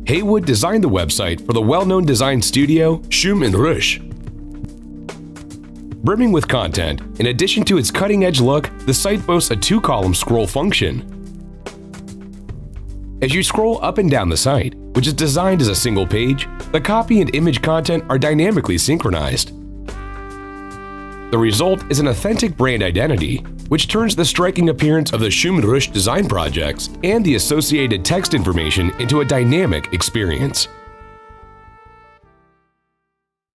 HAYWOOD designed the website for the well-known design studio Schumm Rösch. Brimming with content, in addition to its cutting-edge look, the site boasts a 2-column scroll function. As you scroll up and down the site, which is designed as a single page, the copy and image content are dynamically synchronized. The result is an authentic brand identity, which turns the striking appearance of the Schumm Rösch design projects and the associated text information into a dynamic experience.